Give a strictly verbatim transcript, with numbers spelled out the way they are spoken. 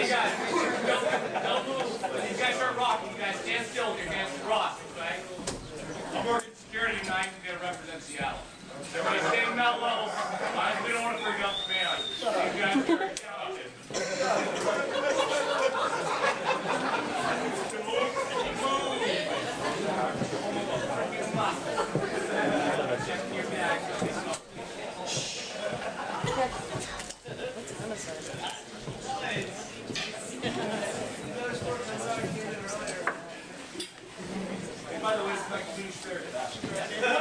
guys, don't, don't move. When these guys start rocking, you guys stand still with your hands crossed, okay? I'm working security tonight to get to represent Seattle. Everybody stay mellow. We don't want to freak out the man. You guys are very talented. Check your bag. By the way, it's like a new shirt.